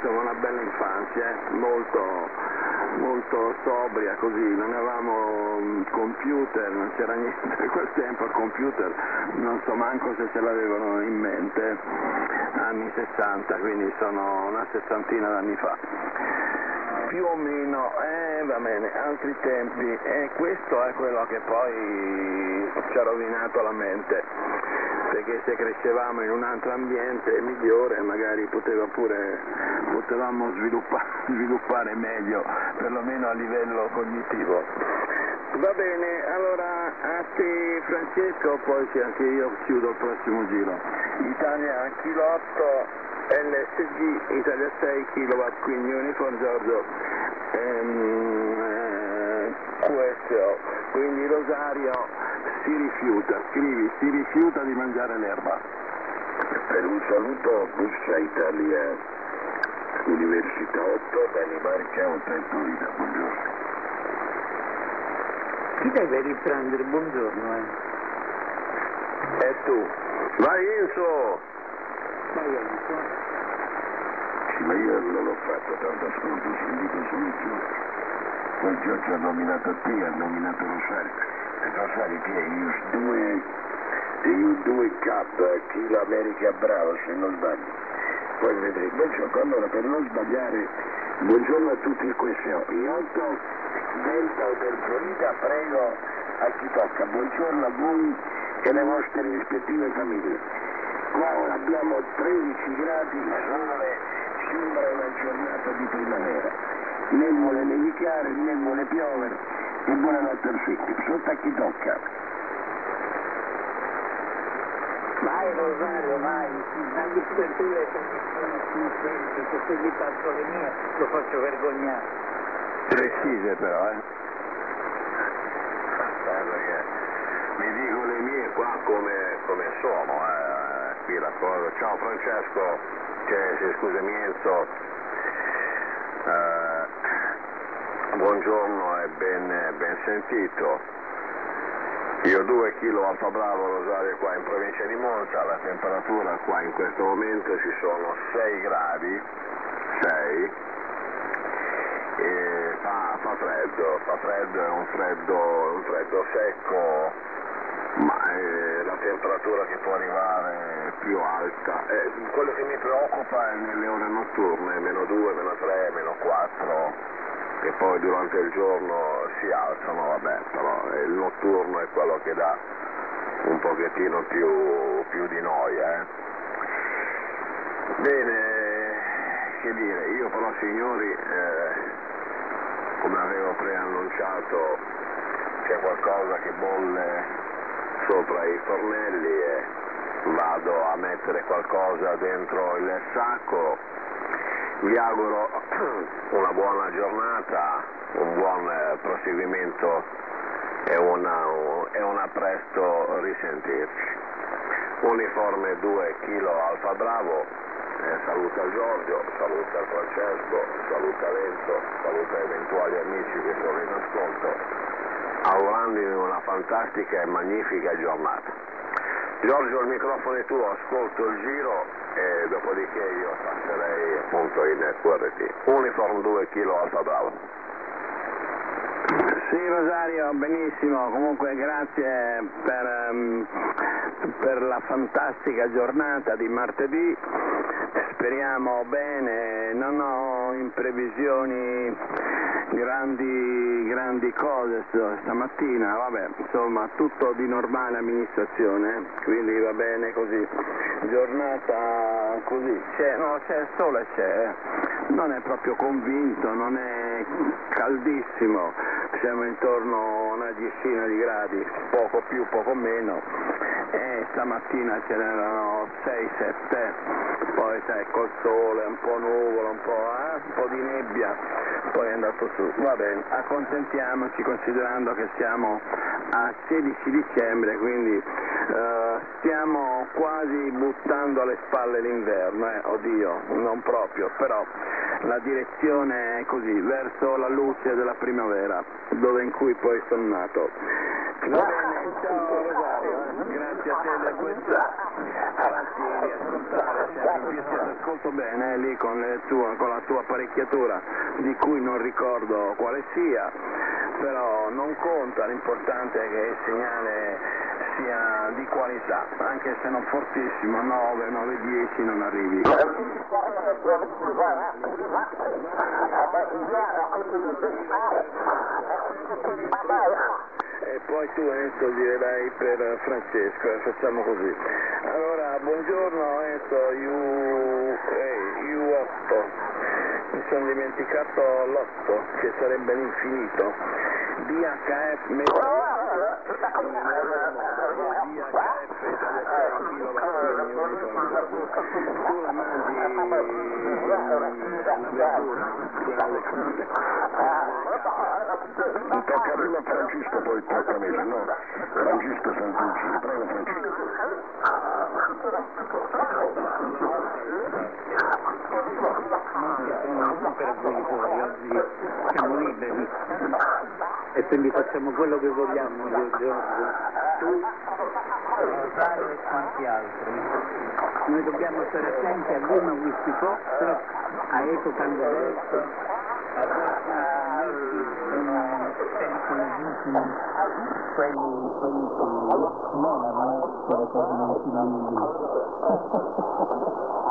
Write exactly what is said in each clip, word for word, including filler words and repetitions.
insomma una bella infanzia, eh? molto, molto sobria così, non avevamo computer, non c'era niente a quel tempo, il computer non so manco se ce l'avevano in mente, anni sessanta, quindi sono una sessantina d'anni fa. Più o meno, eh va bene, altri tempi, e questo è quello che poi ci ha rovinato la mente, perché se crescevamo in un altro ambiente migliore magari poteva pure, potevamo sviluppare, sviluppare meglio, perlomeno a livello cognitivo. Va bene, allora a te Francesco, poi sì, anche io chiudo il prossimo giro. Italia Kilo otto, L S G, Italia sei kilowatt, quindi Uniform Giorgio ehm, eh, Q S O, quindi Rosario si rifiuta, scrivi, si rifiuta di mangiare l'erba. Per un saluto Buscia Italia Università otto, Danimarca, Hotel Torino, buongiorno. Chi deve riprendere? Buongiorno, eh. E tu? Vai Enzo! Vai Enzo. Sì, ma io non l'ho fatto tanto ascolto, ho sentito solo Giorgio. Poi Giorgio ha nominato te, ha nominato Rosario. E Rosario che è io due, io due K, Kilo America Bravo, se non sbaglio. Poi vedrete, buongiorno, allora per non sbagliare, buongiorno a tutti il Q S O. In otto Delta Hotel Florida, prego a chi tocca, buongiorno a voi e alle vostre rispettive famiglie. Qua ora abbiamo tredici gradi, il sole, sembra una giornata di primavera. Né vuole nevicare, né vuole piovere, e buonanotte al figlio. Sotto a chi tocca. Vai Rosario, vai, dagli per tu le che se gli faccio le mie lo faccio vergognare. Precise però, eh. Perché mi dico le mie qua come, come sono, eh, qui la cosa. Ciao Francesco, che si scusami Enzo, eh, buongiorno e ben, ben sentito. Io due kilo Alfa Bravo Rosario qua in provincia di Monza, la temperatura qua in questo momento ci sono sei gradi, sei, e fa, fa freddo, fa freddo, è un freddo, un freddo secco, ma è la temperatura che può arrivare più alta. Eh, quello che mi preoccupa è nelle ore notturne, meno due, meno tre, meno quattro, e poi durante il giorno si alzano, vabbè, però il notturno è quello che dà un pochettino più, più di noia. Eh. Bene, che dire, io però signori, eh, come avevo preannunciato, c'è qualcosa che bolle sopra i fornelli e vado a mettere qualcosa dentro il sacco. Vi auguro una buona giornata, un buon proseguimento e una, e una presto risentirci. Uniforme due kilo Alfa Bravo, eh, saluta Giorgio, saluta Francesco, saluta Lenzo, saluta eventuali amici che sono in ascolto, augurandovi una fantastica e magnifica giornata. Giorgio, il microfono è tuo, ascolto il giro e dopodiché io passerei appunto in Q R T. Uniform due kilo Alfa Bravo. Sì Rosario, benissimo, comunque grazie per, um, per la fantastica giornata di martedì, speriamo bene, non ho in previsioni grandi, grandi cose stamattina, vabbè, insomma tutto di normale amministrazione, quindi va bene così, giornata così, c'è, no, c'è il sole, c'è, non è proprio convinto, non è caldissimo, siamo intorno a una decina di gradi, poco più, poco meno, e stamattina ce n'erano sei sette, poi sai col sole, un po' nuvola, un po', eh, un po' di nebbia, poi è andato su, va bene, accontentiamoci considerando che siamo a sedici dicembre, quindi eh, stiamo quasi buttando alle spalle l'inverno, eh, oddio, non proprio, però la direzione è così, verso la luce della primavera, dove in cui poi sono nato. Va bene, ciao Rosario, eh. Grazie a te per questa fatti riascoltare sempre più, ti ascolto bene, eh, lì con, le tua, con la tua apparecchiatura, di cui non ricordo quale sia, però non conta, l'importante è che il segnale sia di qualità, anche se non fortissimo, nove, nove, dieci non arrivi. E poi tu Enzo dirai per Francesco, eh, facciamo così. Allora, buongiorno Enzo, U, eh, U otto, mi sono dimenticato l'otto, che sarebbe l'infinito. D H F, D H F tu la mangi la verdura, mi tocca prima a Francesco, poi tocca a me, se no Francesco Santucci, prego Francesco. Non per voi fuori, oggi siamo liberi e quindi facciamo quello che vogliamo io, Giorgio, tu, Rosario e quanti altri. Noi dobbiamo stare attenti a Luna Whisky Pop, però a Eco Tango Delta, a questi sono pericolosissimi, quelli, quelli che menano che le cose non si vanno lì.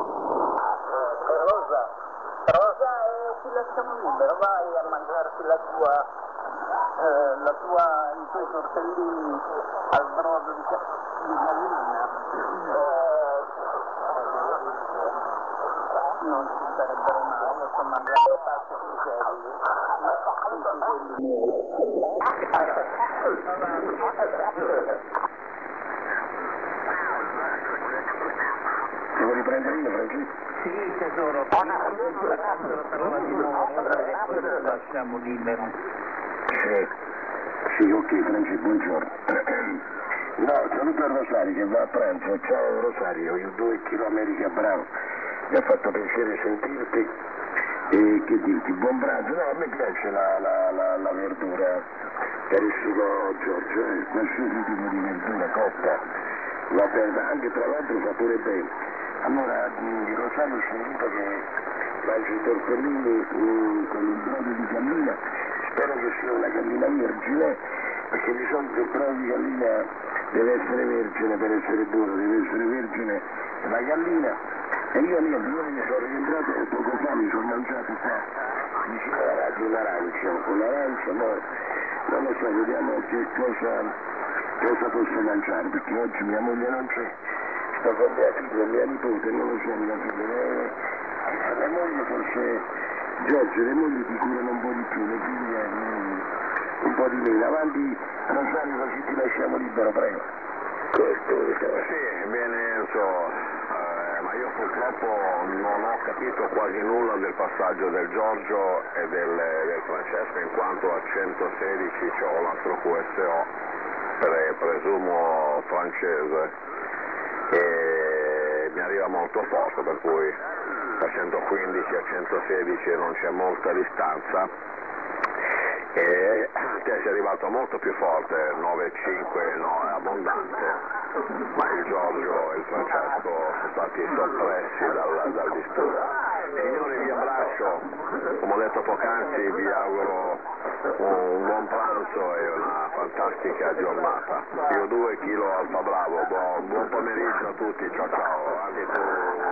Rosa, eh, ti lasciamo libero, vai a mangiarti la tua, eh, la tua, i tuoi tortellini al brodo di, di gallina. Eh, non ci sarebbero mai, io sto mangiando pasta piselli, i piselli miei. Devo riprendere io, Francesco? Sì, tesoro, quando la parola di nuovo e poi lo lasciamo libero. Sì, sì, ok, Francesco, buongiorno. No, saluto a Rosario che va a pranzo. Ciao Rosario, io due chilometri a Bravo. Mi ha fatto piacere sentirti. E che dirti, buon pranzo. No, a me piace la, la, la, la verdura, carissimo Giorgio, eh, qualsiasi tipo di verdura cotta va bene, anche tra l'altro fa pure bene. Allora, di Rosario ho sentito che mangi i tortellini mm, con il brodo di gallina, spero che sia una gallina vergine, perché di solito il brodo di gallina deve essere vergine per essere buono, deve essere vergine la gallina. E io niente, io mi sono rientrato poco fa, mi sono mangiato qua vicino alla radio un'arancia, con l'arancia, ma non lo so, vediamo che cosa, cosa posso mangiare, perché oggi mia moglie non c'è. Sto con mia figlia, mia nipote, non lo so, mia figlia, le, le mogli forse, Giorgio, le mogli ti curano un po' di più, le figlie mm, un po' di meno. Avanti Rosario, così ti lasciamo libero, prego. Sì, bene Enzo, eh, ma io purtroppo non ho capito quasi nulla del passaggio del Giorgio e del, del Francesco, in quanto a centosedici c'ho l'altro Q S O, pre, presumo francese, e mi arriva molto forte, per cui da centoquindici a centosedici non c'è molta distanza, e te sei arrivato molto più forte, nove cinque no, è abbondante, ma il Giorgio e il Francesco sono stati soppressi dal, dal disturbo. Signori, vi abbraccio, come ho detto poc'anzi, vi auguro un buon pranzo e una fantastica giornata. Io due chilo Alfa Bravo, buon, buon pomeriggio a tutti, ciao ciao, anche tu.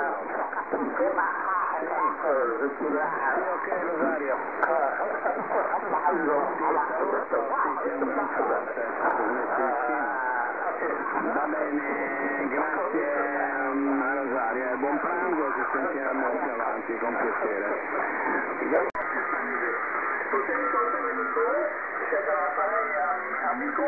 Ok Rosario. Va bene, grazie a Rosario, buon pranzo, ci sentiamo più avanti, con piacere. Amico,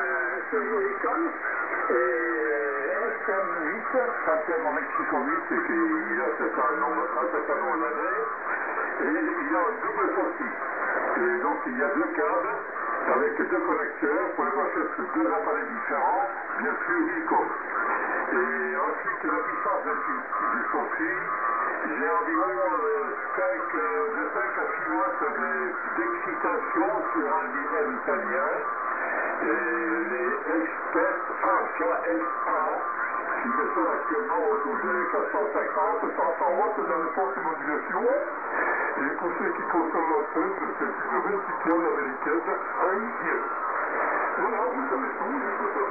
Santiago Mexico huit, et qu'il a cet nom, un certain nom d'adresse, et il a un double sortie. Et donc il y a deux câbles avec deux connecteurs pour avoir deux appareils différents, bien sûr Rico. Et ensuite la puissance du sortie, j'ai environ de cinq à six watts d'excitation sur un diesel italien. Et les Express A K S A qui descend actuellement autour des quatre cent cinquante à cinq cents watts dans les forces de modulation. Et pour ceux qui consomment l'enceinte, c'est une vingt-six américaine, un yen. Voilà, vous savez tout, je peux pas.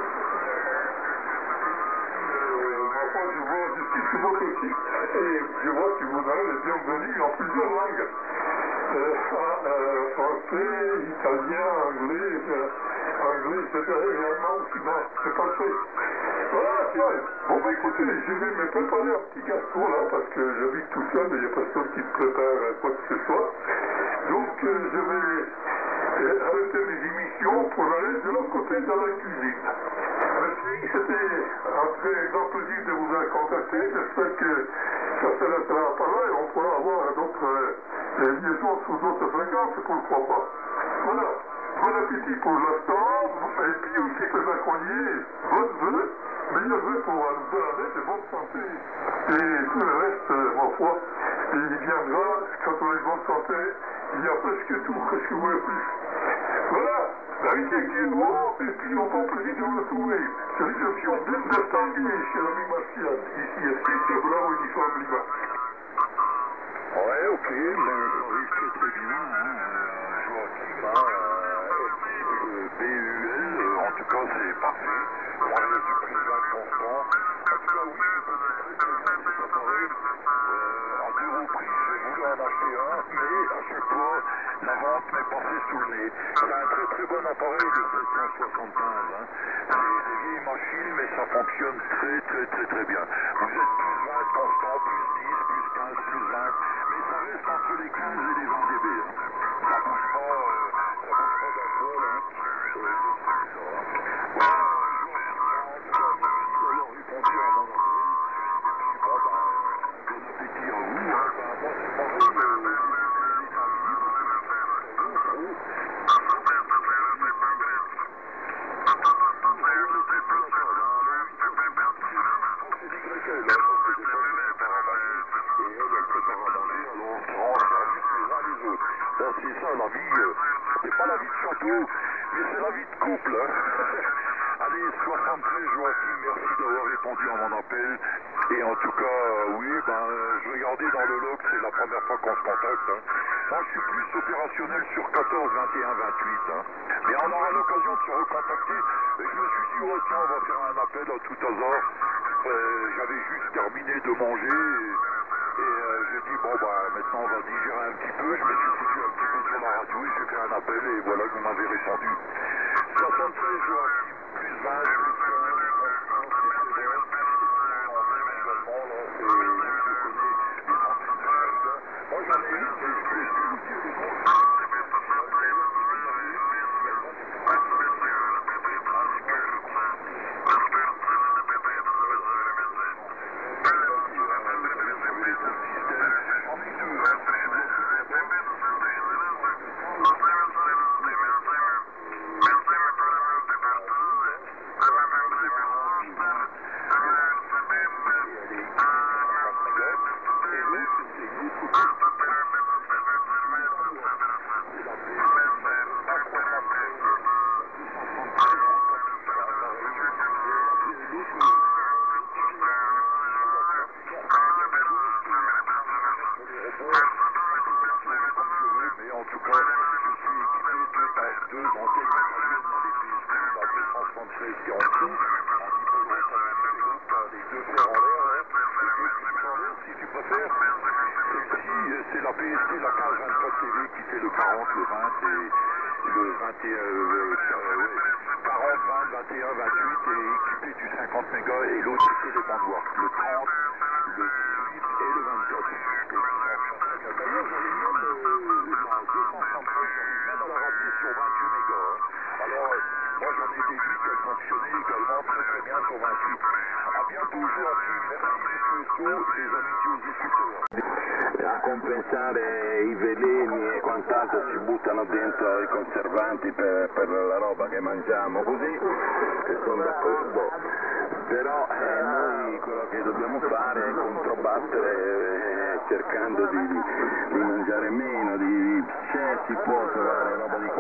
Enfin, je vois, je suis sur votre site et je vois que vous avez les bienvenus en plusieurs langues. Euh, euh, français, italien, anglais, euh, anglais, et cetera. Et allemand aussi, non, c'est parfait. Voilà, tiens. Bon, bah écoutez, je vais me préparer un petit gâteau là, parce que j'habite tout seul, il n'y a personne qui me prépare quoi que ce soit. Donc, euh, je vais euh, arrêter mes émissions pour aller de l'autre côté dans la cuisine. Merci, c'était un très grand plaisir de vous avoir contacté. J'espère que ça se laissera par là et on pourra avoir d'autres euh, liaisons sous d'autres fréquences, pourquoi pas. Voilà, bon appétit pour l'instant, et puis aussi que j'accompagne, bonne vœux, meilleurs vœux pour une bonne année, de bonne santé, et tout le reste, euh, ma foi, il viendra, quand on a une bonne santé, il y a presque tout, qu'est-ce que vous voulez plus. Voilà, avec également, et puis on prend plaisir de vous retrouver. Salutations distinguées, cher ami Martial, ici à Site Bravo Uniforme Lima. Ouais, ok, ben, ça arrive très très bien, hein, euh, Joachim, hein, euh, B U L, euh, en tout cas c'est parfait, on reste du président constant, en tout cas oui, je connais très très bien cet appareil, euh, à deux reprises j'ai voulu en acheter un, mais à chaque fois la vente m'est passée sous le nez. C'est un très très bon appareil le sept cent soixante-quinze, hein. C'est des vieilles machines mais ça fonctionne très très très très bien. Vous êtes plus vingt constant, plus dix, plus quinze, plus vingt, mais ça reste entre les quinze et les vingt dB. Hein. Ça bouge pas, euh, ça bouge pas d'un poil, hein. Euh, c'est ça, hein. Voilà, je vous remercie d'avoir répondu à mon appel. Et puis bon, ben, bon appétit à vous, hein. Ben, moi c'est pareil, euh, j'ai terminé parce que je suis c'est ça la vie, euh, c'est pas la vie de château, mais c'est la vie de couple. Hein. Allez, soixante-treize Joachim, merci d'avoir répondu à mon appel. Et en tout cas, euh, oui, ben, euh, je regardais dans le log, c'est la première fois qu'on se contacte. Hein. Moi, je suis plus opérationnel sur quatorze, vingt et un, vingt-huit. Hein. Mais on aura l'occasion de se recontacter. Et je me suis dit, oh tiens, on va faire un appel à tout hasard. Euh, J'avais juste terminé de manger. Et... Et euh, j'ai dit, bon, bah, maintenant on va digérer un petit peu. Je me suis foutu un petit peu sur la radio et j'ai fait un appel et voilà que vous m'avez répondu. soixante-treize Joachim, plus vingt, plus quinze, Constance, c'est très bon. Et puis en même également, là, c'est, oui, je connais les antennes de Schneider. Moi j'en ai une, mais je vais vous dire les autres. A compensare i veleni e quant'altro si buttano dentro i conservanti per, per la roba che mangiamo, così, che sono d'accordo, però eh, noi quello che dobbiamo fare è controbattere eh, cercando di, di, di mangiare meno, di, se si può trovare roba di qualità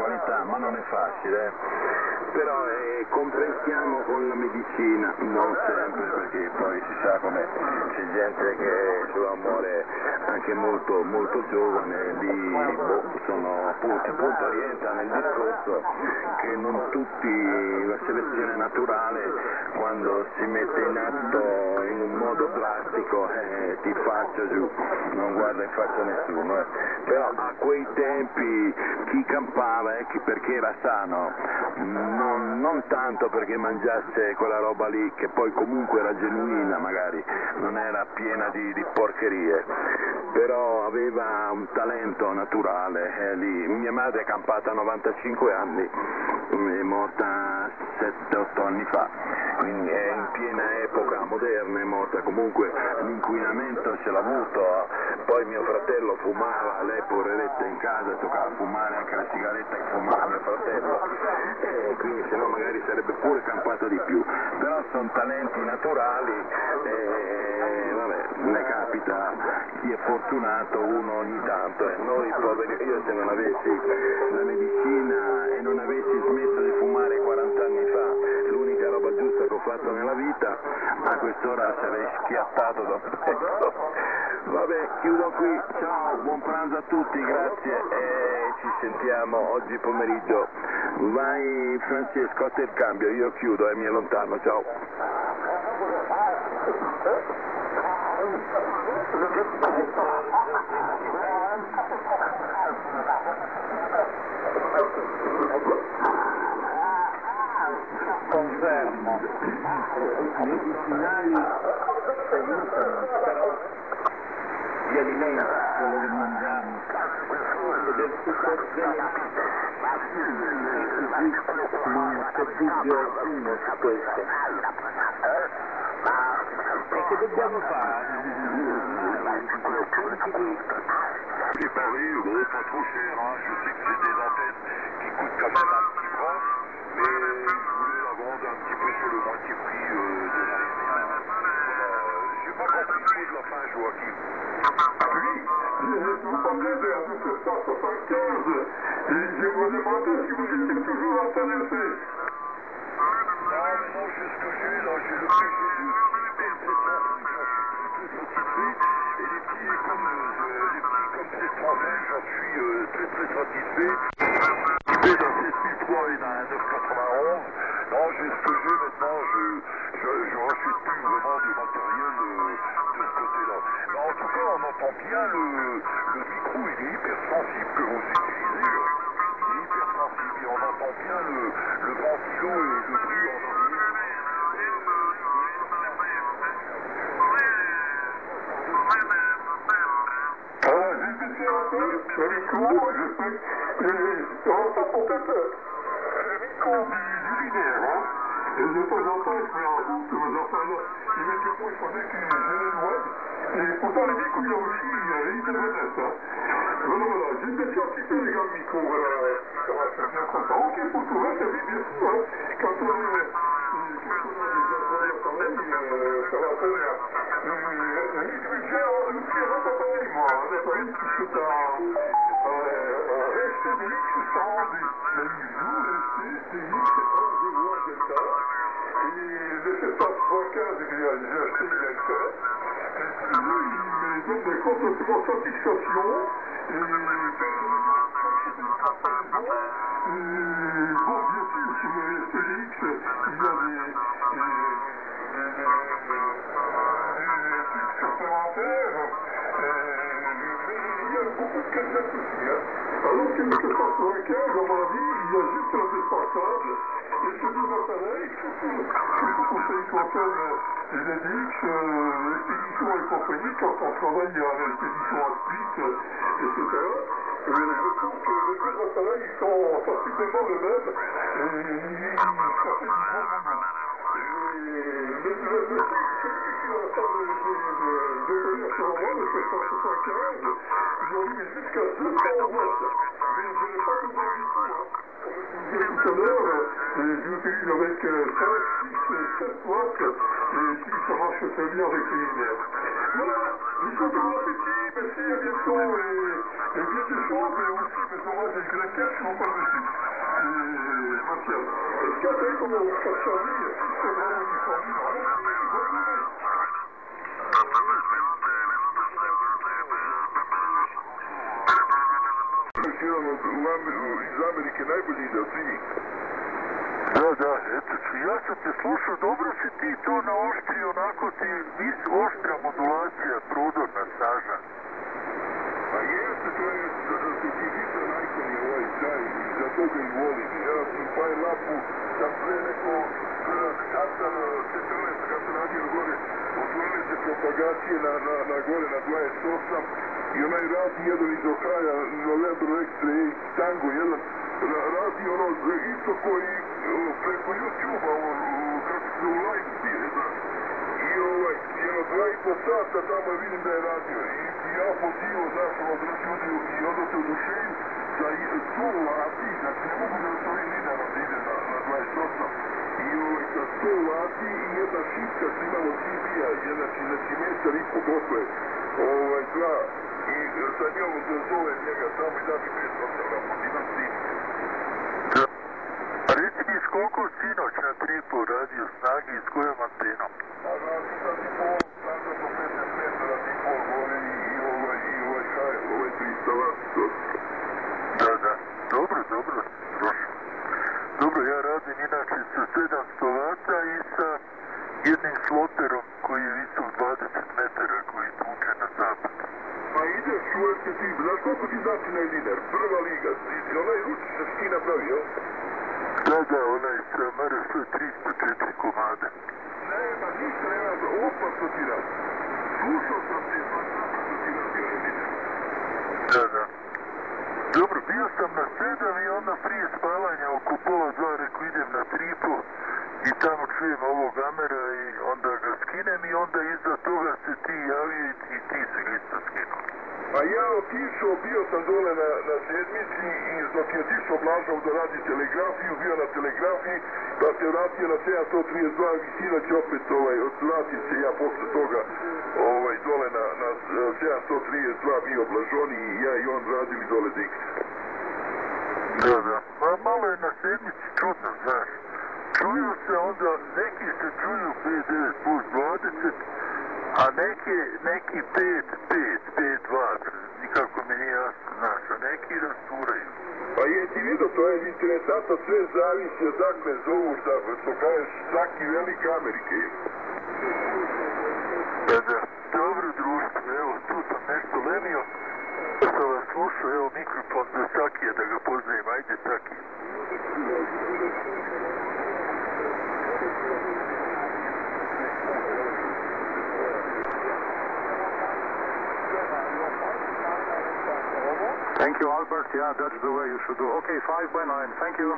ma, ma non è facile, eh. Però eh, compensiamo con la medicina, non sempre, perché poi si sa come c'è gente che cioè, muore anche molto, molto giovane, di, boh, sono appunto, appunto rientra nel discorso che non tutti, la selezione naturale quando si mette in atto in un modo plastico eh, ti faccia giù, non guarda in faccia a nessuno, eh. Però a quei tempi chi campava eh, chi perché era sano, non, non tanto perché mangiasse quella roba lì che poi comunque era genuina, magari non era piena di, di porcherie, però aveva un talento naturale eh, lì. Mia madre è campata a novantacinque anni, è morta sette otto anni fa, quindi è in piena epoca moderna, è morta, comunque l'inquinamento ce l'ha avuto, poi mio fratello fumava, lei poveretta in casa toccava a fumare anche la sigaretta che fumava mio fratello, e quindi se no magari sarebbe pure campato di più, però sono talenti naturali e vabbè, ne capita, chi è fortunato uno ogni tanto, e noi poveri, io se non avessi la medicina e non avessi smesso di fumare quaranta anni fa, l'unica roba giusta che ho fatto nella vita, a quest'ora sarei schiattato da un pezzo. Vabbè, chiudo qui, ciao, buon pranzo a tutti, grazie e ci sentiamo oggi pomeriggio. Vai Francesco, a te il cambio, io chiudo e mi allontano, ciao. Confermo, i medicinali aiutano, però gli alimenti, quello che mangiamo, ed è tutto bene, non c'è dubbio alcuno su questo. E che dobbiamo fare? Préparé, bon, pas trop cher, hein. Je sais que c'est des antennes qui coûtent quand même un petit bras, mais je voulais la vendre un petit peu sur le moitié prix euh, de la réserve. Euh, J'ai pas compris le prix de la fin, Joachim. Oui, vous parlez de mille sept cent soixante-quinze, et je me demandais si vous étiez toujours intéressé. Non, mais non, c'est ce que j'ai, là, j'ai le prix, j'ai le prix, c'est ça, je suis très satisfait, et les petits, comme, euh, les petits comme sept cent vingt, j'en suis euh, très très satisfait. Équipé d'un sept mille trois et d'un neuf cent quatre-vingt-onze, non, j'ai ce que j'ai maintenant, je, je, je rachète plus vraiment du matériel euh, de ce côté-là. Mais en tout cas, on entend bien le, le micro, il est hyper sensible que vous utilisez, là. Il est hyper sensible, et on entend bien le, le ventilo et le bruit en arrière. Ah, j'ai été un peu, le micro, je sais, et on entend peut-être le micro du, du linéaire, hein. Et de temps en temps, il se met en route, mais enfin là, il met du coup, il faudrait qu'il l'éloigne. Et pourtant, le micro, il a aussi, il internet, hein. Voilà, voilà, j'ai baissé un petit peu les gars, le micro, voilà, ça va faire bien content. Ok, pour tout le reste, ça vit bien sûr, hein. Quand on est, quand on a des employés pareils, euh, ça va très bien. Le budget, le budget, on va pas dire, moi, on a pas dit que c'est un, un S T D X cent dix. Mais il joue le S T D X cent dix voix Delta. Et le sept cent soixante-quinze, j'ai acheté il y a une semaine. Et puis lui, il me donne des comptes de mon satisfaction. Et bon, bien sûr, sur le S T D X, il y a des, des, des trucs supplémentaires. Mais il y a beaucoup de cassettes aussi, hein. Alors que le sept cent soixante-quinze, à mon avis, il y a juste un départage. Et ces deux appareils, surtout, surtout pour ce qui concerne les D X, euh, l'expédition et compagnie, quand on travaille à l'expédition à Split, et cetera, mais je trouve que les deux appareils ils sont sensiblement les mêmes, et ça fait du bon moment. Et le celui qui est en train de devenir sur moi, le sept cent soixante-quinze, j'en ai jusqu'à deux cents watts, mais je n'ai pas besoin du tout, hein. Comme je disais tout à l'heure, j'utilise avec cinq, six, sept watts, et puis ça marche très bien avec les lumières. Voilà, je vous souhaite bon appétit, merci, à bientôt, et, et bien des choses, mais aussi des orages et glaquettes, je n'en parle dessus. Marcello, perché come lo faccio io? Come lo dico io? Iz Amerike najbolji delfini. Da, da, eto ću, ja sam te slušao, dobro si ti to naoštrio, onako ti vis oštra modulacija, prodorna, snažna. A jeste, to je, to ti vita najkonji ovaj čaj, za toga i volim. Ja sam Paj Lapu, sam pre neko, sata, četrnaest, kad sam radio gore, otvorile se propagacije na, na, na gore na dvadeset osam i onaj radi jedan iz Ohaja, Novembro Extra eight, Tango jedan, radi ono isto koji preko YouTube-a, kako se u live bije, znaš. I ovaj, jedno dva i po sata tamo vidim da je radio. I ja pozivam, znaš, ono drugi ljudi i onda se oduševim za sto lati, znači ne mogu da to vi linearno da ide na, na dvadeset osam. I ovaj, sa sto lati i jedna šitka što imamo C B-a, znači, znači metar i po gotovo je, ovaj, dva. I sa njom zovem njega tamo i da mi petsto kilograma, imam snim. A reci mi s koliko sinoć na tripu radio snage i s kojom antenom? A znači sad i pol, sada po petnaest metara i pol gore i ovaj, i ovaj haj, ovaj trista vati. Da, da, dobro, dobro, prošlo. Dobro, ja radim inače sa sedamsto vata i sa jednim sloterom koji je visok dvadeset metara koji tuče na zapad. Pa ideš, čuješ se ti, znaš koliko ti znači na lider, prva liga, onaj ruč se ti napravio? Da, da, onaj sa M R F tristo četiri komade. Nema, ništa nema, opasno ti radi. Slušao sam ti, pa napravno ti radio lider. Da, da. Dobro, bio sam na sedam i onda prije spavanja oko pola dva reko idem na tripu i tamo čujem ovog Amera i onda ga skinem i onda iza toga se ti javio i ti se isto skinuo. A ja otišao, bio sam dole na, na sedmici i dok je otišao Blažov da radi telegrafiju, bio na telegrafiji, pa se vratio na sedamsto trideset dva i sinoć opet ovaj, vratim se ja posle toga ovaj, dole na, na sedamsto trideset dva bio Blažoni i ja i on radili dole Dix. Da, da, pa malo je na sedmici čudno, znaš. Čuju se onda, neki se čuju pet devet plus dvadeset, a neki, neki pet pet, pet dva, nikako mi nije jasno, znaš, a neki rasturaju. Pa je ti vidio, to je interesantno, sve zavisi odakle zovu, šta, što kažeš, svaki velike Amerike. Da, da, dobro društvo, evo, tu sam nešto lenio, da sam vas slušao, evo mikrofon za Sakija, da ga poznajem, ajde Saki. Thank you, Albert. Yeah, that's the way you should do. Okay, five by nine. Thank you.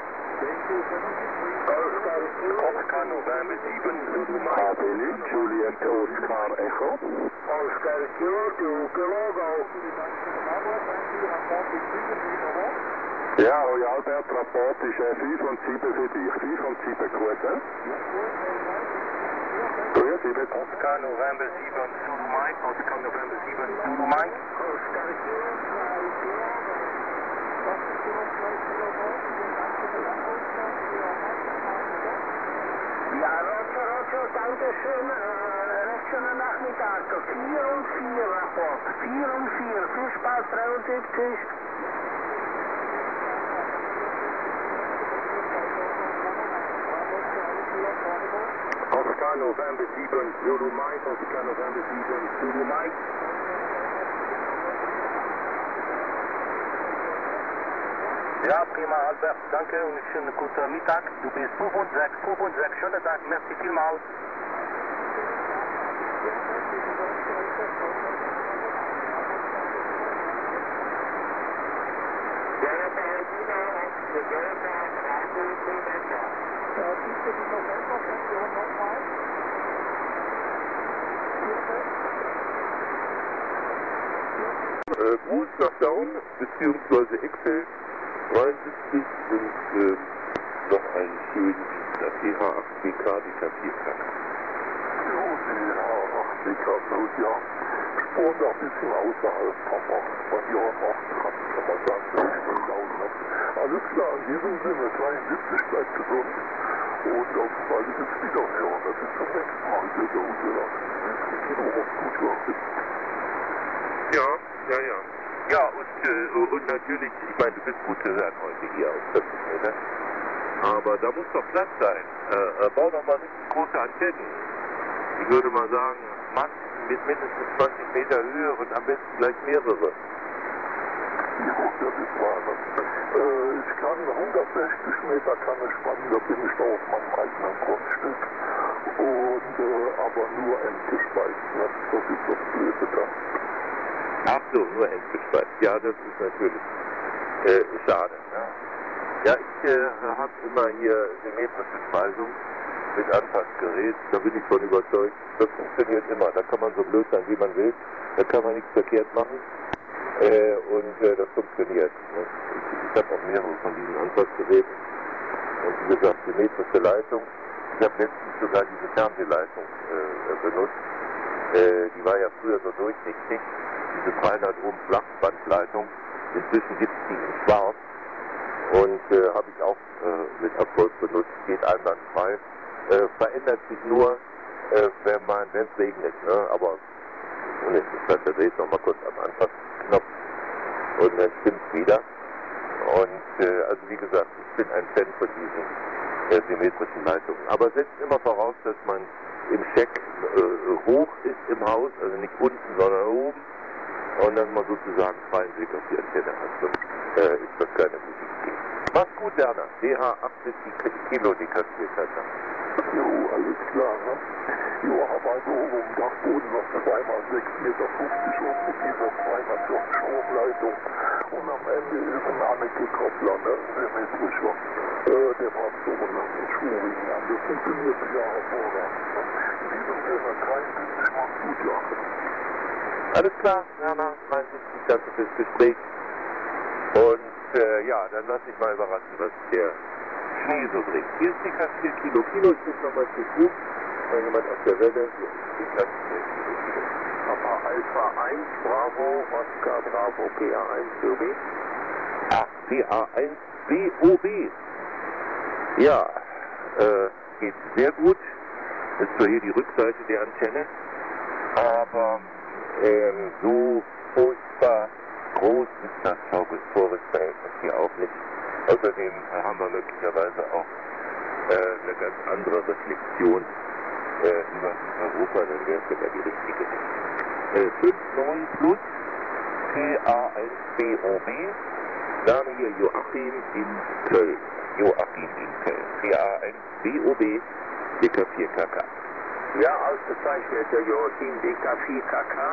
Oscar November sieben, Abeli, Juliet Oscar Echo. Oscar Kyoto, Kologo. Ja, hoi Albert, Rapport ist äh, fünf und sieben für dich. fünf und sieben, gut, hä? Grüß Sie, bitte. Oscar November sieben, Mike, Oscar November sieben, Mike. Oscar Ja, Roger, Roger, danke schön. Äh, recht schönen Nachmittag. vier und vier Rapport. vier und vier. Viel Spaß, dreiundsiebzig. Oscar November sieben, Zulu Mike, Oscar November sieben, Zulu Mike. Ja, prima, Albert, danke und schönen guten Mittag. Du bist fünf und sechs, fünf und sechs, schönen Tag, merci vielmals. Äh, Wohlstand Down, beziehungsweise Excel dreiundsiebzig und äh, noch einen schönen Dienstag. T H acht B K, die Kapierkarte. Ja, die T H acht B K, ja. Und auch ein bisschen außerhalb, aber von hier aus kann man sagen, schauen. Ne? Alles klar, in diesem Sinne, zweiundsiebzig bleibt gesund und auf baldiges Wiederhören. Das ist zum nächsten Mal hier der Ursula. Kino auf gut Jahre. Ja, ja, ja. Ja, und, äh, und natürlich, ich meine, du bist gut gehört heute hier auf vierzig Meter. Aber da muss doch Platz sein. Äh, äh, bau doch mal richtig große Antennen. Ich würde mal sagen, Max mit mindestens zwanzig Meter Höhe und am besten gleich mehrere. Ja, das ist wahr. Äh, ich kann hundertsechzig Meter Kanne spannen, da bin ich da auf meinem eigenen Grundstück. Und, äh, aber nur endgespeist, ne? Das ist das Blöde da. Ach so, nur endgespeist. Ja, das ist natürlich äh, schade. Ne? Ja, ich äh, habe immer hier symmetrische Speisung mit Anfassgerät. Da bin ich von überzeugt. Das funktioniert immer. Da kann man so blöd sein, wie man will. Da kann man nichts verkehrt machen. Äh, und äh, das funktioniert. Ne? Ich, ich habe auch mehrere von diesen Anfassgeräten. Und wie gesagt, symmetrische Leitung. Ich habe letztens sogar diese Fernsehleitung äh, benutzt. Äh, die war ja früher so durchsichtig. Diese dreihundert Ohm Flachbandleitung. Inzwischen gibt es die in schwarz. Und äh, habe ich auch äh, mit Erfolg benutzt. Geht einwandfrei. Äh, verändert sich nur, äh, wenn man, wenn es regnet. Ne? Aber uninteressant, da dreht noch mal kurz am Anfangsknopf. Und dann stimmt es wieder. Und äh, also wie gesagt, ich bin ein Fan von diesen äh, symmetrischen Leitungen. Aber setzt immer voraus, dass man im Scheck äh, hoch ist im Haus, also nicht unten, sondern oben. Und dass man sozusagen freien Blick auf die Antenne hat. Sonst äh, ist das keine gute Idee. Mach's gut, Werner. D H achtzig Kilo Dekastrierkarte. Jo, alles klar, ne? Jo, habe also oben im Dachboden noch zwei mal sechs Meter fünfzig und mit dieser zweihundertvierzig Ohm Leitung. Und am Ende ist ein Anneke-Koppler, ne? Symmetrischer. Äh, der macht so einen Schuhring an. Das funktioniert ja hervorragend. In diesem Sinne, dreiundsiebzig macht gut, ja. Alles klar, Werner, dreiundsiebzig, danke fürs Gespräch. Und äh, ja, dann lass ich mal überraschen, was der Schnee so bringt. Hier ist die K vier Kilo. Kilo, ich muss nochmal zu Fuß. Mal jemand auf der Welle. Hier ist die K vier Kilo. Papa Alpha eins, Bravo, Oscar, Bravo, P A eins, B O B. Ach, P A eins, B O B. Ja, äh, geht sehr gut. Das ist zwar hier die Rückseite der Antenne, aber ähm, so furchtbar groß ist das Schaukel-Vorrichtverhältnis hier auch nicht. Außerdem haben wir möglicherweise auch äh, eine ganz andere Reflexion äh, über Europa, dann wäre es sogar die richtige. Äh, fünf neun plus P A eins B O B, Name hier Joachim in Köln. Joachim in Köln. P A eins B O B, D K vier K K. Ja, ausgezeichnet, der Joachim D K vier K K.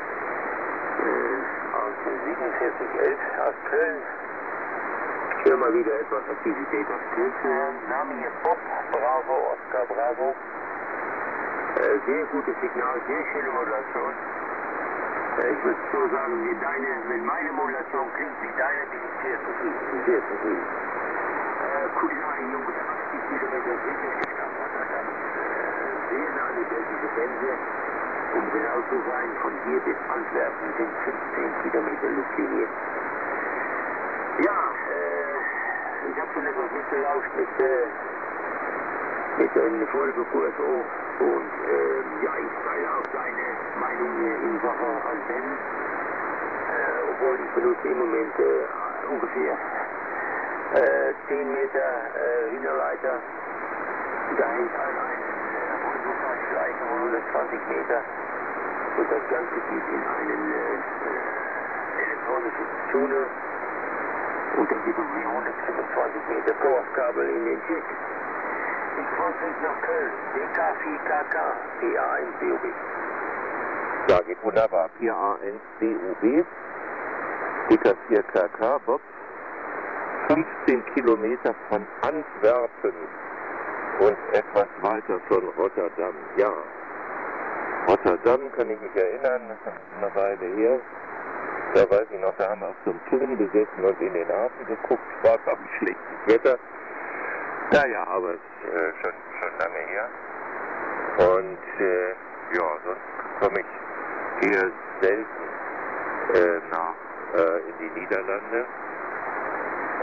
Aus siebenundvierzig elf aus Köln. Ich höre mal wieder etwas Aktivität aus Köln. Name hier Bob, Bravo, Oscar, Bravo. Äh, sehr gutes Signal, sehr schöne Modulation. Äh, ich würde so sagen, wie deine, wenn meine Modulation klingt wie deine, bin ich sehr zufrieden. Sehr zufrieden. Äh, Kulinari, Jungs, achtzig Kilometer Südlichkeit, Rotterdam. Äh, sehr nah an die belgische Grenze. Um genau zu sein, von hier bis Antwerpen sind fünfzehn Kilometer Luftlinie. Ja, äh, ich habe schon etwas mitgelauscht mit, äh, mit einem Folgekurs auch. Und äh, ja, ich teile auch deine Meinung in Sachen Antennen. Äh, obwohl ich benutze im Moment äh, ungefähr äh, zehn Meter äh, Hühnerleiter. Da hängt an einen Volvo-Schleifen von hundertzwanzig Meter. Und das Ganze geht in einen äh, elektronischen Tuner. Und da geht um die hundertfünfundzwanzig Meter Koaxkabel in den Check. Ich wollte nicht nach Köln. D K vier K K, P A eins B O B. Ja, geht wunderbar. P A eins B O B, D K vier K K, Bob. fünfzehn Kilometer von Antwerpen und etwas weiter von Rotterdam. Ja, Rotterdam kann ich mich erinnern, das ist eine Weile her. Da weiß ich noch, da haben wir auf so einem Turm gesessen und in den Hafen geguckt. War glaube ich schlechtes Wetter. Naja, aber es ist äh, schon, schon lange her. Und äh, ja, sonst komme ich eher selten äh, nach äh, in die Niederlande.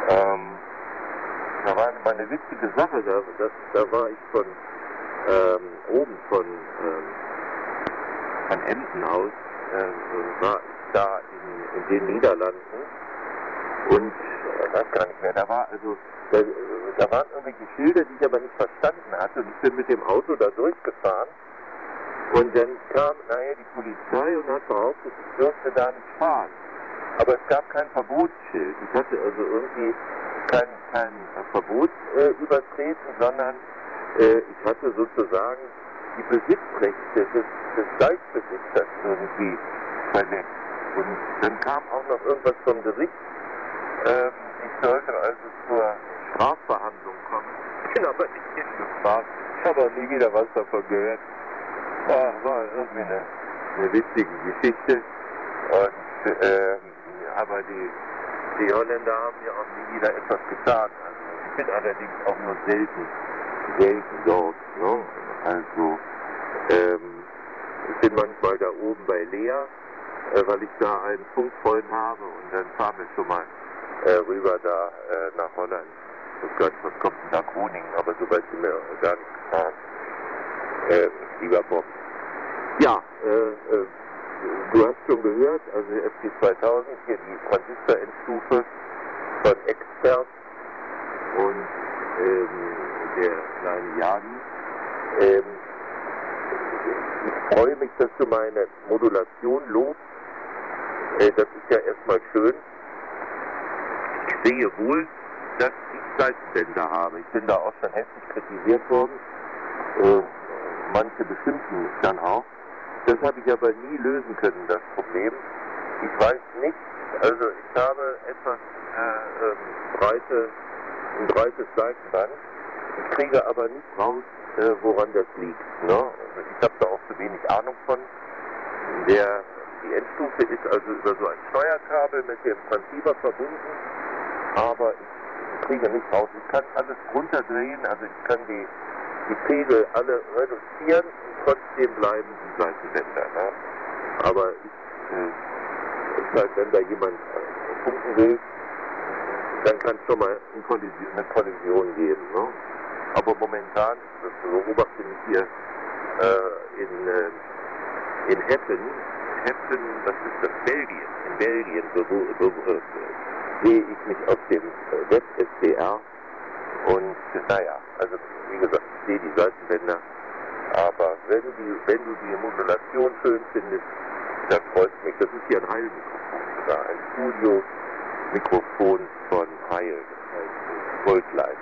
Ähm, da war mal eine witzige Sache, da, das, da war ich von ähm, oben von, ähm, von Emden aus, äh, war ich da in, in den Niederlanden und ich weiß gar nicht mehr, da war also, da, da waren irgendwelche Schilder, die ich aber nicht verstanden hatte und ich bin mit dem Auto da durchgefahren und dann kam nachher die Polizei und hat behauptet, ich dürfte da nicht fahren. Aber es gab kein Verbotsschild. Ich hatte also irgendwie kein, kein Verbot äh, übertreten, sondern äh, ich hatte sozusagen die Besitzrechte des, des Gleichbesitzers irgendwie verletzt. Und dann kam auch noch irgendwas vom Gericht. Ähm, ich sollte also zur Strafverhandlung kommen. Ich bin aber nicht hingefahren. Ich habe auch nie wieder was davon gehört. War, war irgendwie eine, eine witzige Geschichte. Und ähm, aber die, die Holländer haben ja auch nie wieder etwas getan. Also ich bin allerdings auch nur selten, selten dort. Ne? Also ähm, ich bin manchmal da oben bei Lea, äh, weil ich da einen Funkfreund habe und dann fahren wir schon mal äh, rüber da äh, nach Holland. Oh Gott, was kommt denn nach Groningen? Aber so weit sind wir gar nicht gefahren. Äh, lieber Bob. Ja, äh, äh, du hast schon gehört, also der F T zweitausend, hier die Transistorendstufe von Expert und ähm, der kleine Yagi. Ähm, ich freue mich, dass du meine Modulation lobst. Äh, das ist ja erstmal schön. Ich sehe wohl, dass ich Seitenwände habe. Ich bin da auch schon heftig kritisiert worden. Äh, manche beschimpfen mich dann auch. Das habe ich aber nie lösen können, das Problem. Ich weiß nicht, also ich habe etwas äh, ähm, breite, ein breites Seitenband. Ich kriege aber nicht raus, äh, woran das liegt. Ne? Also ich habe da auch zu wenig Ahnung von. Der, die Endstufe ist also über so ein Steuerkabel mit dem Transceiver verbunden, aber ich kriege nicht raus. Ich kann alles runterdrehen, also ich kann die, die Pegel alle reduzieren. Trotzdem bleiben die Seitenwände. Ne? Aber ich, äh, ist halt, wenn da jemand äh, funken will, dann kann es schon mal eine Kollision, eine Kollision geben. Ne? Aber momentan, das beobachte ich hier äh, in, äh, in Heppen, Heppen, was ist das? Belgien. In Belgien so, so, äh, sehe ich mich auf dem äh, Web-S D R und naja, also wie gesagt, ich sehe die Seitenwände. Aber wenn, die, wenn du die Modulation schön findest, dann freut es mich. Das ist hier ein Heil-Mikrofon, sogar ein Studio-Mikrofon von Heil, das heißt Goldlein.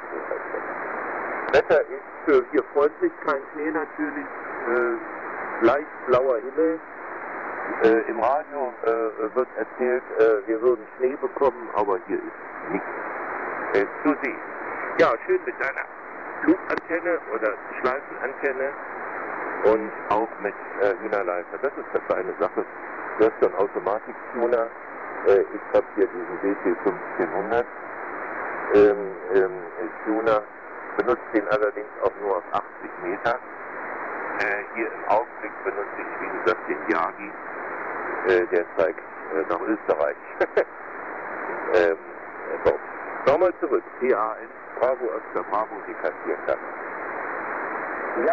Wetter ist äh, hier freundlich, kein Schnee natürlich, äh, leicht blauer Himmel. Äh, Im Radio äh, wird erzählt, äh, wir würden Schnee bekommen, aber hier ist nichts äh, zu sehen. Ja, schön mit deiner Flugantenne oder Schleifenantenne und auch mit äh, Hühnerleifer. Das ist das eine Sache. Du hast so einen Automatik-Tuner. Äh, ich habe hier diesen B T fünfzehnhundert ähm, ähm, Tuner. Benutze den allerdings auch nur auf achtzig Meter. Äh, hier im Augenblick benutze ich, wie gesagt, den Yagi. Äh, der zeigt äh, nach Österreich. ähm, so. Nochmal zurück. P A N Bravo Oscar Bravo, die kassieren kann. Ja.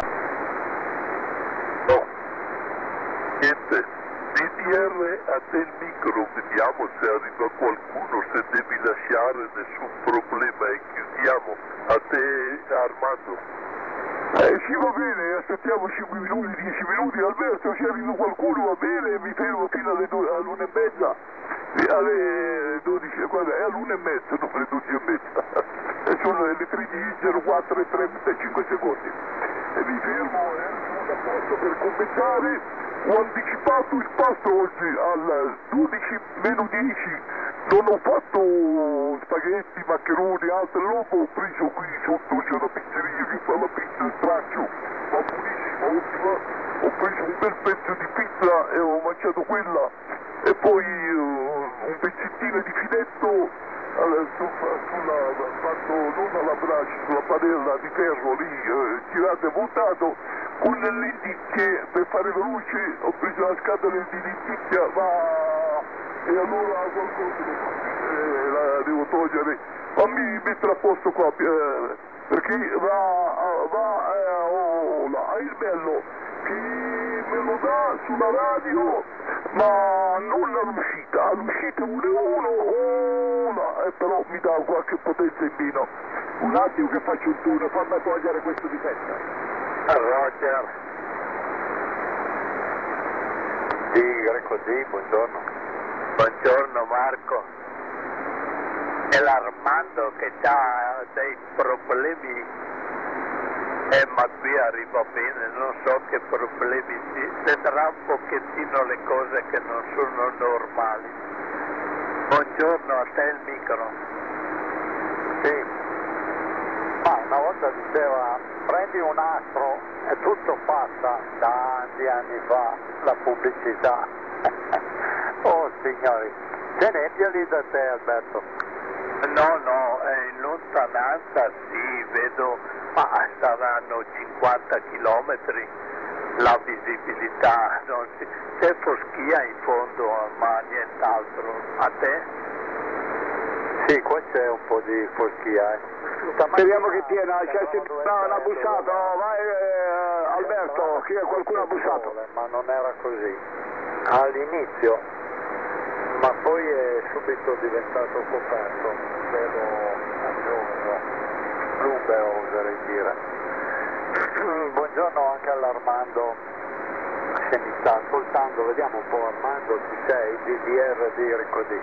No. Niente. D D R a te il micro, vediamo se arriva qualcuno, se devi lasciare nessun problema e chiudiamo. A te Armando. Eh sì, va bene, aspettiamo cinque minuti, dieci minuti, Alberto, se arriva qualcuno va bene, mi fermo fino alle due, all'una e mezza, alle dodici, guarda, è all'una e mezza, non alle dodici e mezza, e sono le tredici zero quattro e trentacinque secondi. E mi fermo, eh, sono a posto per commentare, ho anticipato il pasto oggi alle dodici meno dieci, non ho fatto spaghetti, maccheroni, altro, l'ho preso qui sotto, c'è una pizzeria che fa la pizza al traccio, ma buonissima, ottima, ho preso un bel pezzo di pizza e ho mangiato quella, e poi uh, un pezzettino di filetto alla, sulla, sulla, fatto non alla brace, sulla padella di ferro lì, eh, girato e montato, con le lenticchie, per fare veloce, ho preso la scatola di lenticchia, ma... e allora qualcosa eh, la devo togliere, fammi mettere a posto qua, eh, perché va, va eh, oh, là, il bello che me lo dà sulla radio, ma non all'uscita, all'uscita uno uno, oh, là, eh, però mi dà qualche potenza in meno. Un attimo che faccio un tour, fammi togliere questo difetto. Roger. Sì, Greco, sì, buongiorno. Buongiorno Marco. È l'Armando che ha dei problemi, eh, ma qui arriva bene, non so che problemi si, vedrà un pochettino le cose che non sono normali. Buongiorno, a te il micro. Sì. Ma una volta diceva, prendi un astro e tutto passa, tanti anni fa, la pubblicità. Oh signori, teneteli da te Alberto. No, no, eh, in lontananza sì, vedo, ma saranno cinquanta chilometri la visibilità, non si, c'è foschia in fondo, ma nient'altro. A te? Sì, qua c'è un po' di foschia. Eh. Speriamo che tiena, c'è una, una bussata, oh, vai eh, Alberto, che qualcuno ha bussato. Ma non era così, all'inizio, ma poi è subito diventato coperto, vedo azzurro, bluebell oserei dire. Buongiorno anche all'Armando, se mi sta ascoltando, vediamo un po' Armando, ci sei, D D R di Ricodì.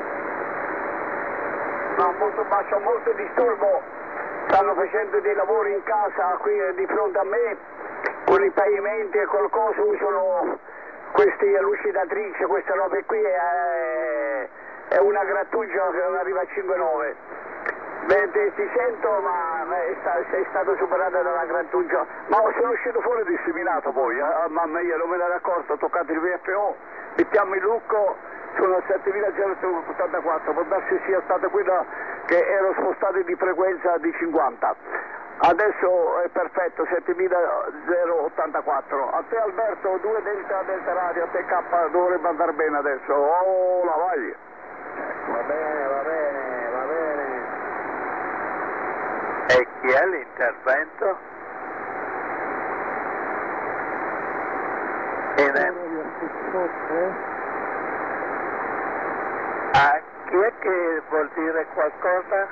No, molto basso, molto disturbo, stanno facendo dei lavori in casa qui di fronte a me, con i pavimenti e col coso usano queste lucidatrici, queste robe qui, è, è una grattugia che non arriva a cinque nove. Beh, ti, ti sento, ma è, sta, sei stato superato dalla grattugia, ma sono uscito fuori disseminato poi, eh? Mamma mia, non me ne ero accorto, ho toccato il V F O, mettiamo il lucco, sono a settemilacentottantaquattro, può darsi sia stata quella che ero spostato di frequenza di cinquanta. Adesso è perfetto, settemilottantaquattro. A te Alberto, due Delta Delta Radio, a te K dovrebbe andare bene adesso. Oh, la vai! Va bene, va bene, va bene. E chi è l'intervento? In è... Ah, chi è che vuol dire qualcosa?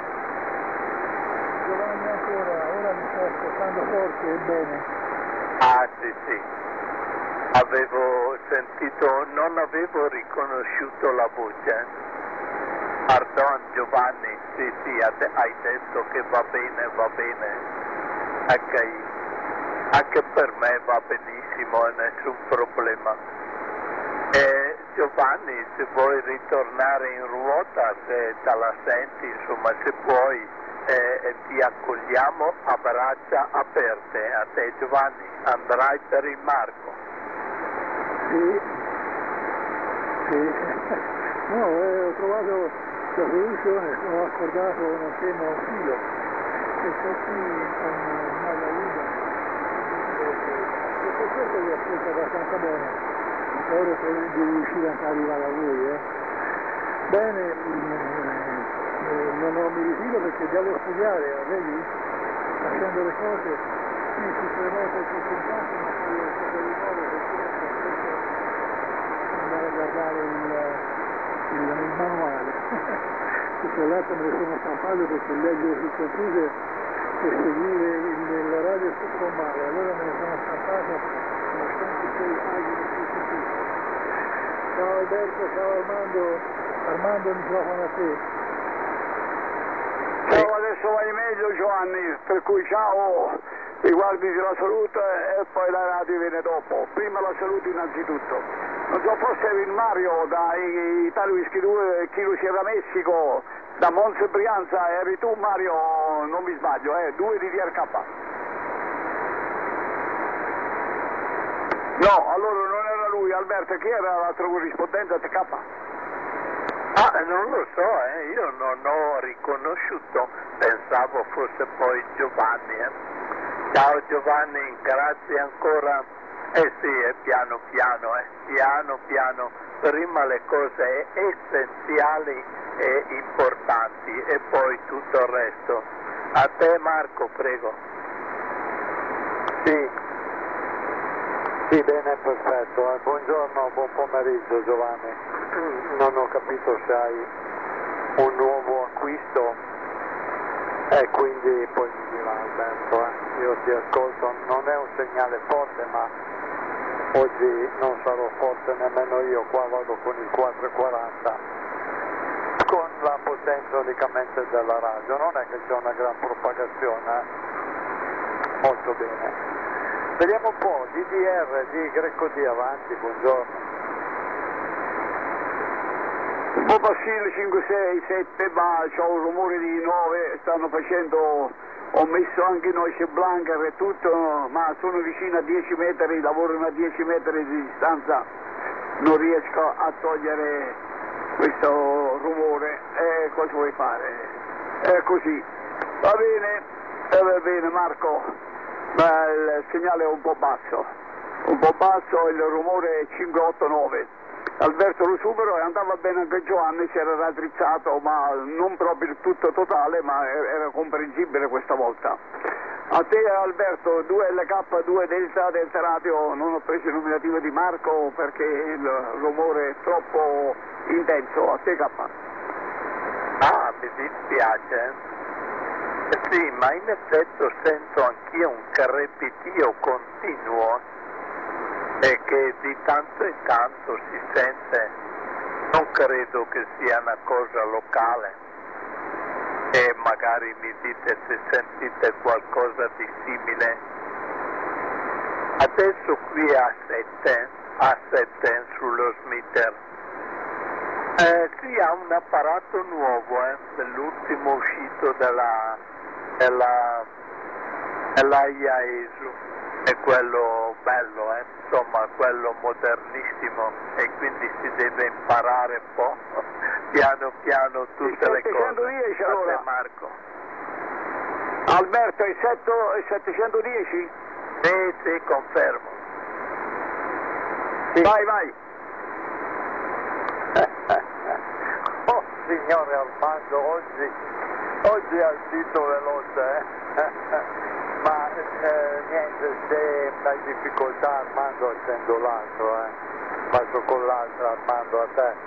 Giovanni ancora, ora mi sto ascoltando forte e bene. Ah sì sì, avevo sentito, non avevo riconosciuto la voce. Pardon Giovanni, sì sì, hai detto che va bene, va bene. Ok, anche per me va benissimo, nessun problema. E Giovanni, se vuoi ritornare in ruota, se te la senti, insomma, se puoi, eh, ti accogliamo a braccia aperte. A te Giovanni, andrai per il Marco. Sì, sì. No, eh, ho trovato la soluzione, sono accordato un tema un filo, e sto qui con una linea. E per questo vi ascolto abbastanza bene. Ora devo riuscire a arrivare a voi, eh. Bene, eh, non ho, mi ritiro perché devo studiare, vedi? Facendo le cose, sì, tutte le volte che sono fatto, ma poi ho fatto di nuovo perché aspetto andare a guardare il, il, il manuale. E tra l'altro me ne sono stampato perché leggere sul computer e seguire il, la radio sto male, allora me ne sono stampato centosei pagine su tutto. Ciao Alberto, ciao Armando, Armando il microfono a te. Ciao, adesso vai meglio Giovanni, per cui ciao, riguardi la salute e poi la radio viene dopo, prima la salute innanzitutto. Non so, forse eri il Mario da Italia Whisky due, Kilo Sierra Messico, da Monza Brianza, eri tu Mario, non mi sbaglio, eh, due di D R K. No, allora non era lui, Alberto, chi era l'altro corrispondente a T K? Ah, non lo so, eh, io non ho riconosciuto, pensavo fosse poi Giovanni. Eh. Ciao Giovanni, grazie ancora. Eh sì, è piano piano, eh, piano piano, prima le cose essenziali e importanti e poi tutto il resto. A te Marco, prego. Sì, sì, bene, perfetto. Eh, buongiorno, buon pomeriggio Giovanni. Non ho capito se hai un nuovo acquisto e quindi poi mi dirà Alberto, eh. Io ti ascolto, non è un segnale forte ma oggi non sarò forte nemmeno io, qua vado con il quattrocentoquaranta con la potenza unicamente della radio, non è che c'è una gran propagazione, eh. Molto bene. Vediamo un po', D D R di Greco D avanti, buongiorno. Ho passato cinque, sei, sette, ma c'ho un rumore di nove, stanno facendo, ho messo anche noce blanca e tutto, ma sono vicino a dieci metri, lavorano a dieci metri di distanza, non riesco a togliere questo rumore, e cosa vuoi fare? È così. Va bene, eh, va bene Marco, ma il segnale è un po' basso, un po' basso, il rumore è cinque otto nove. Alberto lo supero e andava bene anche Giovanni, si era raddrizzato, ma non proprio il tutto totale, ma era comprensibile questa volta. A te Alberto, due L K, due Delta, Delta Radio, non ho preso il nominativo di Marco perché il rumore è troppo intenso. A te K. Ah, mi dispiace. Sì, ma in effetti sento anch'io un crepitio continuo e che di tanto in tanto si sente, non credo che sia una cosa locale e magari mi dite se sentite qualcosa di simile. Adesso qui a sette, a sette sullo Smitter, eh, si ha un apparato nuovo, eh, dell'ultimo uscito della, della, della I A E S U. È quello bello, eh? Insomma, quello modernissimo e quindi si deve imparare un po' piano piano tutte le cose. Allora. A te Marco. Alberto, è settecentodieci? Sì, sì, confermo. Sì. Vai, vai. Oh, signore Armando, oggi, oggi al sito veloce, eh? Ma eh, niente, se hai difficoltà Armando accendo l'altro, eh. Passo con l'altro Armando a te.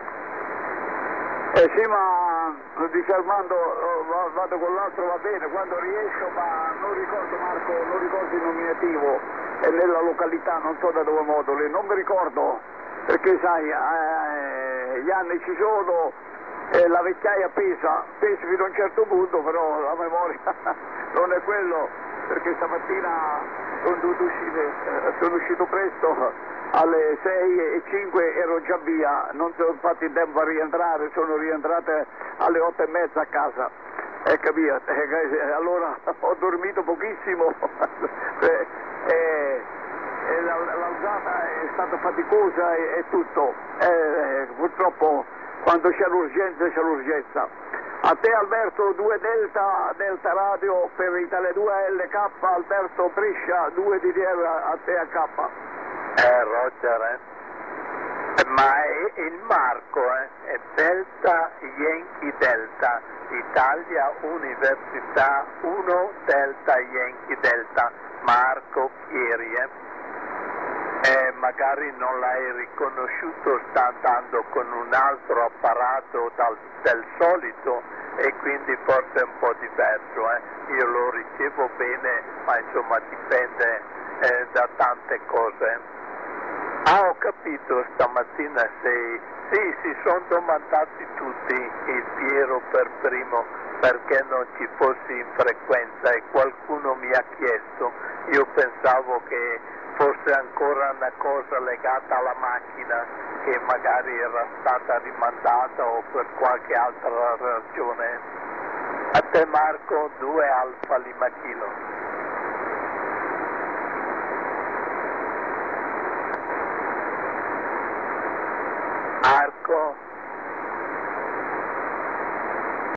Eh sì, ma dice Armando, oh, vado con l'altro, va bene, quando riesco, ma non ricordo Marco, non ricordo il nominativo, è nella località, non so da dove moduli, non mi ricordo, perché sai, eh, gli anni ci sono, eh, la vecchiaia pesa, pesa fino a un certo punto, però la memoria non è quello. Perché stamattina sono, uscire, sono uscito presto, alle sei e cinque ero già via, non sono fatto in tempo a rientrare, sono rientrate alle otto e mezza a casa, eh, capito? Eh, allora ho dormito pochissimo, e, e, e l'alzata è stata faticosa e, e tutto, eh, purtroppo quando c'è l'urgenza c'è l'urgenza. A te Alberto, due Delta, Delta Radio per Italia due L K, Alberto Brescia, due D D R a te a K. Eh Roger, eh. Ma è il Marco, eh, è Delta Yankee Delta, Italia Università uno Delta Yankee Delta, Marco Chieri, eh. Eh, magari non l'hai riconosciuto, sta andando con un altro apparato dal, del solito e quindi forse è un po' diverso, eh. Io lo ricevo bene, ma insomma dipende eh, da tante cose. Ah, ho capito, stamattina sei... Sì, si sono domandati tutti, il Piero per primo, perché non ci fossi in frequenza e qualcuno mi ha chiesto, io pensavo che fosse ancora una cosa legata alla macchina che magari era stata rimandata o per qualche altra ragione. A te Marco, due Alfa Lima Kilo.